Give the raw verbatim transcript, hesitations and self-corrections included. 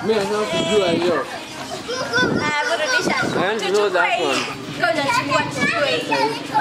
Me, I know to do it, yo. Ah, baru di sana. I want to know that one. Kau dah cuat cuy.